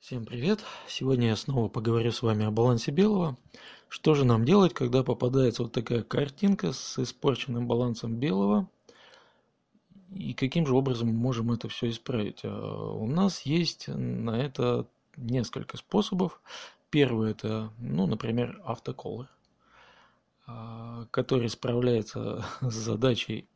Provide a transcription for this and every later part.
Всем привет! Сегодня я снова поговорю с вами о балансе белого. Что же нам делать, когда попадается вот такая картинка с испорченным балансом белого? И каким же образом мы можем это все исправить? У нас есть на это несколько способов. Первый это, например, автоколор, который справляется с задачей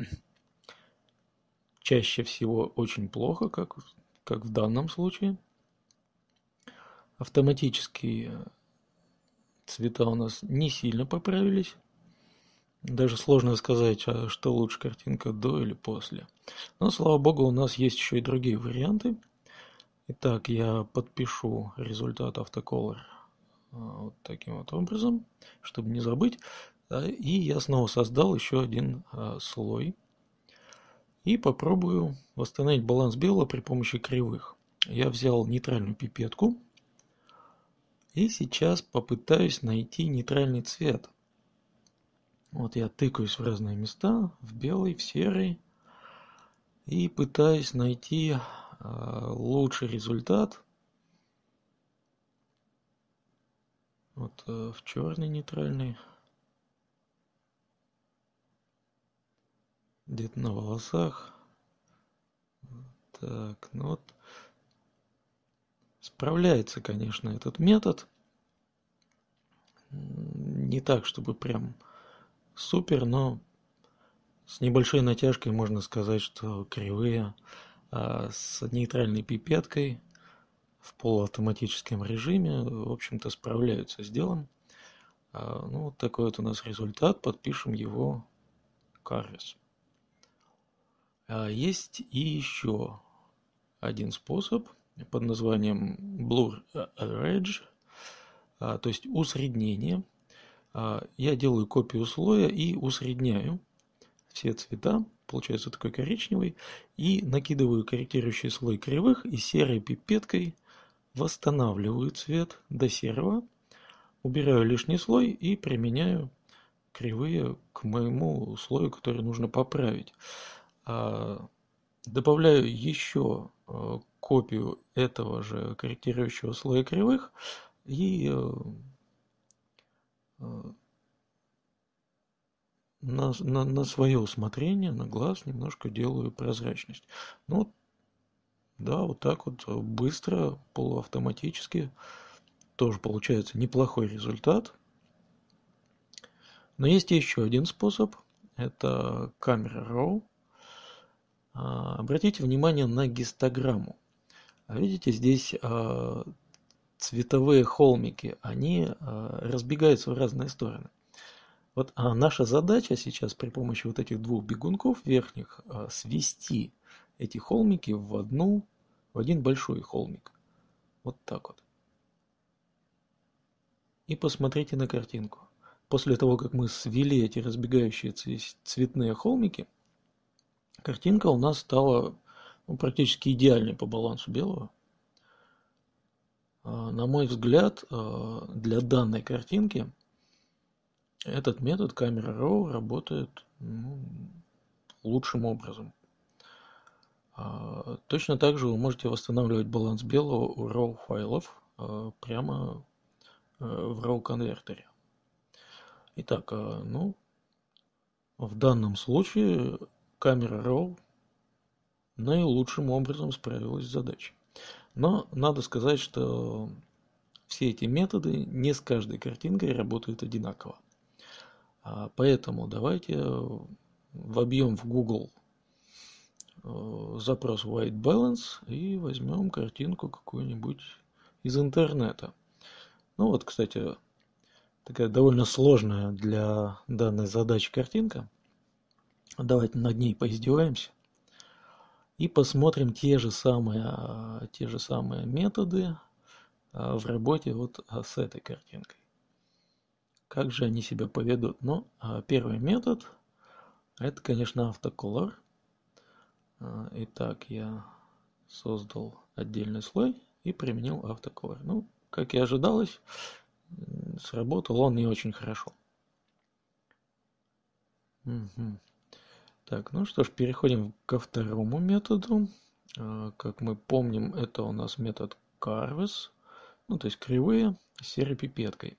чаще всего очень плохо, как в данном случае. Автоматически цвета у нас не сильно поправились. Даже сложно сказать, что лучше, картинка до или после. Но, слава богу, у нас есть еще и другие варианты. Итак, я подпишу результат автоколор вот таким вот образом, чтобы не забыть. И я снова создал еще один слой. И попробую восстановить баланс белого при помощи кривых. Я взял нейтральную пипетку. И сейчас попытаюсь найти нейтральный цвет. Вот я тыкаюсь в разные места, в белый, в серый, и пытаюсь найти лучший результат. Вот в черный нейтральный, где-то на волосах. Так, ну вот. Справляется, конечно, этот метод. Не так, чтобы прям супер, но с небольшой натяжкой можно сказать, что кривые с нейтральной пипеткой в полуавтоматическом режиме, в общем-то, справляются с делом. Ну, вот такой вот у нас результат. Подпишем его Carries. Есть и еще один способ под названием Blur Edge, то есть усреднение. Я делаю копию слоя и усредняю все цвета, получается такой коричневый, и накидываю корректирующий слой кривых и серой пипеткой восстанавливаю цвет до серого, убираю лишний слой и применяю кривые к моему слою, который нужно поправить. Добавляю еще копию этого же корректирующего слоя кривых и на свое усмотрение, на глаз немножко делаю прозрачность. Ну, да, вот так вот быстро, полуавтоматически. Тоже получается неплохой результат. Но есть еще один способ. Это камера RAW. Обратите внимание на гистограмму. Видите, здесь цветовые холмики, они разбегаются в разные стороны. Вот наша задача сейчас при помощи вот этих двух бегунков верхних свести эти холмики в один большой холмик. Вот так вот. И посмотрите на картинку. После того, как мы свели эти разбегающиеся цветные холмики, картинка у нас стала практически идеальной по балансу белого. На мой взгляд, для данной картинки этот метод камера RAW работает лучшим образом. Точно так же вы можете восстанавливать баланс белого у RAW файлов прямо в RAW конвертере. Итак, в данном случае камера RAW наилучшим образом справилась с задачей. Но надо сказать, что все эти методы не с каждой картинкой работают одинаково. Поэтому давайте вобьем в Google запрос White Balance и возьмем картинку какую-нибудь из интернета. Ну вот, кстати, такая довольно сложная для данной задачи картинка. Давайте над ней поиздеваемся и посмотрим те же самые методы в работе вот с этой картинкой. Как же они себя поведут? Ну, первый метод – это, конечно, автоколор. Итак, я создал отдельный слой и применил автоколор. Ну, как и ожидалось, сработал он не очень хорошо. Угу. Так, ну что ж, переходим ко второму методу. Как мы помним, это у нас метод curves, ну то есть кривые, с серой пипеткой.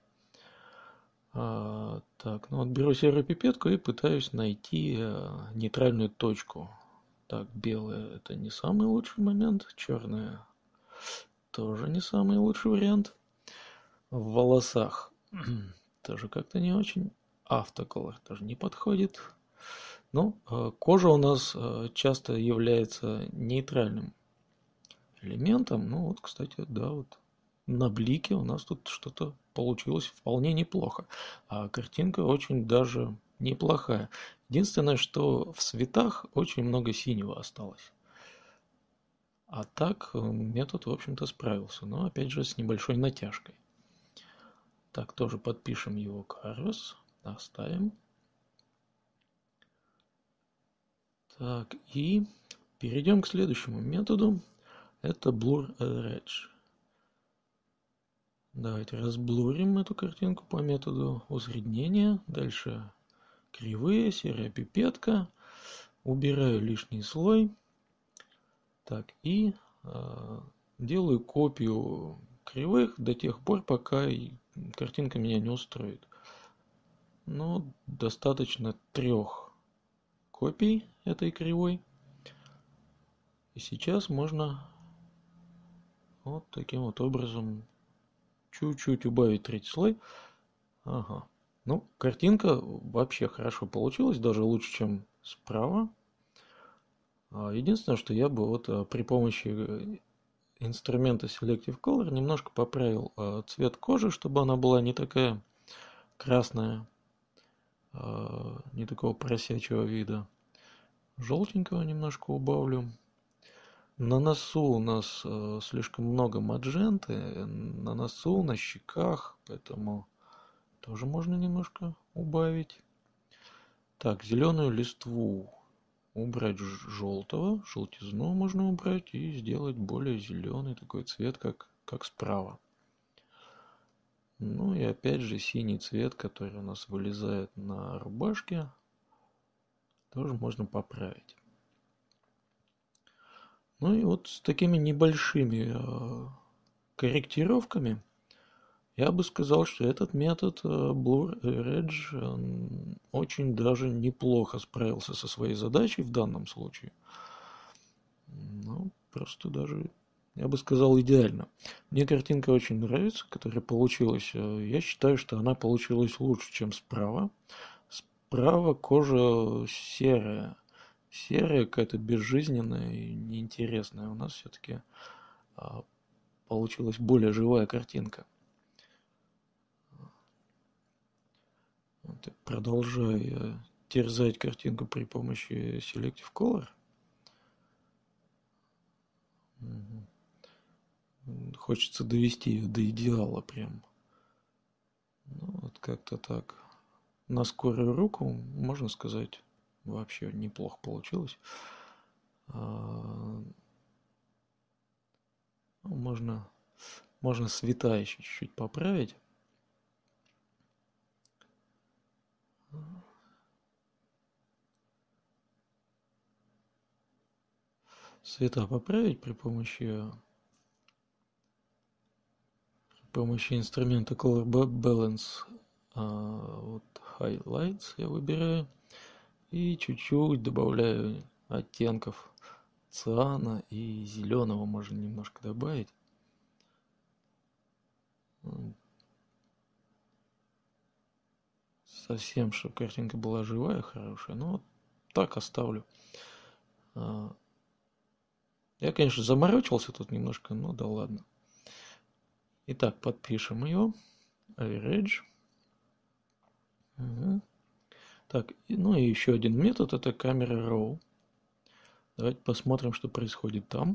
Так, ну вот беру серую пипетку и пытаюсь найти нейтральную точку. Так, белая это не самый лучший момент, черная тоже не самый лучший вариант. В волосах тоже как-то не очень. Автоколор тоже не подходит. Ну, кожа у нас часто является нейтральным элементом. Ну вот, кстати, да, вот на блике у нас тут что-то получилось вполне неплохо. А картинка очень даже неплохая. Единственное, что в цветах очень много синего осталось. А так метод, в общем-то, справился. Но, опять же, с небольшой натяжкой. Так, тоже подпишем его canvas. Оставим. Так, и перейдем к следующему методу. Это Blur Edge. Давайте разблурим эту картинку по методу усреднения. Дальше кривые, серая пипетка. Убираю лишний слой. Так, и делаю копию кривых до тех пор, пока картинка меня не устроит. Но достаточно 3 копий этой кривой. И сейчас можно вот таким вот образом чуть-чуть убавить третий слой. Ага. Ну, картинка вообще хорошо получилась, даже лучше, чем справа. Единственное, что я бы вот при помощи инструмента Selective Color немножко поправил цвет кожи, чтобы она была не такая красная, не такого просячего вида. Желтенького немножко убавлю. На носу у нас слишком много мадженты, на носу, на щеках, поэтому тоже можно немножко убавить. Так, зеленую листву убрать желтого, желтизну можно убрать и сделать более зеленый такой цвет, как справа. Ну и опять же синий цвет, который у нас вылезает на рубашке, тоже можно поправить. Ну и вот с такими небольшими корректировками я бы сказал, что этот метод Blur Edge очень даже неплохо справился со своей задачей в данном случае. Ну, просто даже, я бы сказал, идеально. Мне картинка очень нравится, которая получилась. Я считаю, что она получилась лучше, чем справа. Справа кожа серая. Серая, какая-то безжизненная и неинтересная. У нас все-таки получилась более живая картинка. Вот, продолжаю терзать картинку при помощи Selective Color. Хочется довести ее до идеала прям. Ну, вот как-то так. На скорую руку, можно сказать, вообще неплохо получилось. Можно цвета еще чуть-чуть поправить. Цвета поправить при помощи инструмента Color Balance. Вот Highlights я выбираю. И чуть-чуть добавляю оттенков циана и зеленого можно немножко добавить. Совсем, чтобы картинка была живая, хорошая. Но вот так оставлю. Я, конечно, заморочился тут немножко, но да ладно. Итак, подпишем ее. Average. Угу. Так, ну и еще один метод, это камера Raw. Давайте посмотрим, что происходит там.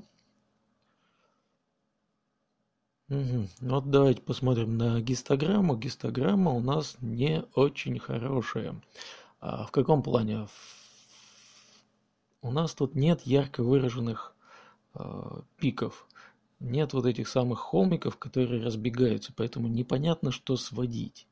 Угу. Вот давайте посмотрим на гистограмму. Гистограмма у нас не очень хорошая. В каком плане? У нас тут нет ярко выраженных пиков. Нет вот этих самых холмиков, которые разбегаются, поэтому непонятно, что сводить.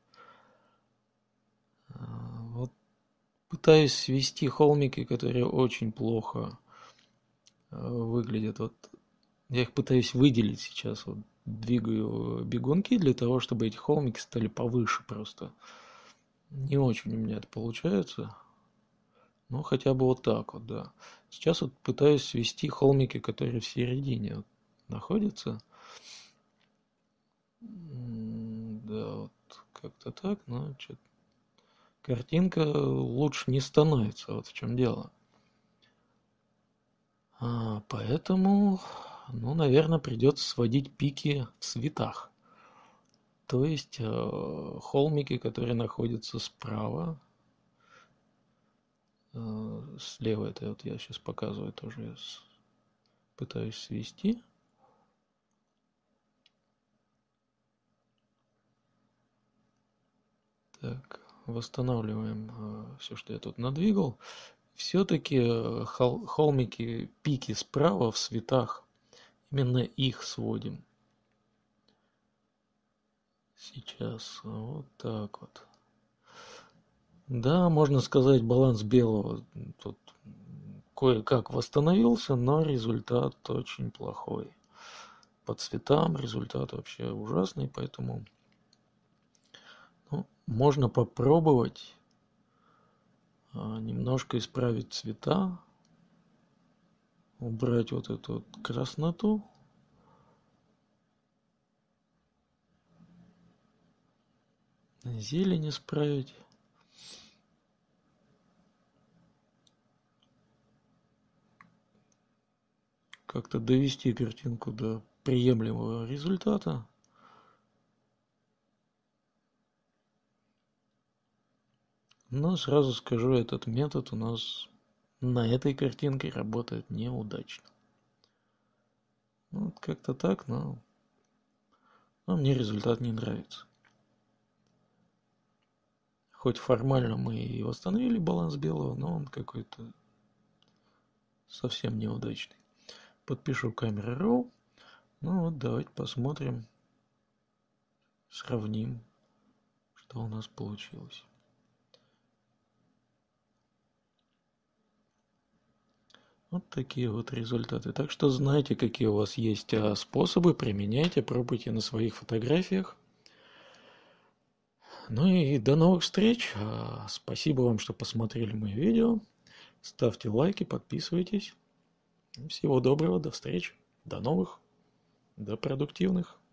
Вот пытаюсь свести холмики, которые очень плохо выглядят. Вот Я их пытаюсь выделить сейчас. Вот двигаю бегунки для того, чтобы эти холмики стали повыше просто. Не очень у меня это получается. Ну, хотя бы вот так вот, да. Сейчас вот пытаюсь свести холмики, которые в середине вот находятся. Да, вот как-то так, но что-то картинка лучше не становится, вот в чем дело. Поэтому, ну, наверное, придется сводить пики в цветах. То есть холмики, которые находятся справа, слева это вот я сейчас показываю тоже, я пытаюсь свести. Так, восстанавливаем все, что я тут надвигал. Все-таки холмики, пики справа в цветах, именно их сводим. Сейчас вот так вот. Да, можно сказать, баланс белого тут кое-как восстановился, но результат очень плохой. По цветам результат вообще ужасный, поэтому можно попробовать немножко исправить цвета, убрать вот эту вот красноту. Зелень исправить. Как-то довести картинку до приемлемого результата. Но сразу скажу, этот метод у нас на этой картинке работает неудачно. Вот как-то так, но мне результат не нравится. Хоть формально мы и восстановили баланс белого, но он какой-то совсем неудачный. Подпишу камеру RAW. Ну вот, давайте посмотрим, сравним, что у нас получилось. Вот такие вот результаты. Так что знаете, какие у вас есть способы, применяйте, пробуйте на своих фотографиях. Ну и до новых встреч. Спасибо вам, что посмотрели мои видео. Ставьте лайки, подписывайтесь. Всего доброго, до встречи, до новых, до продуктивных.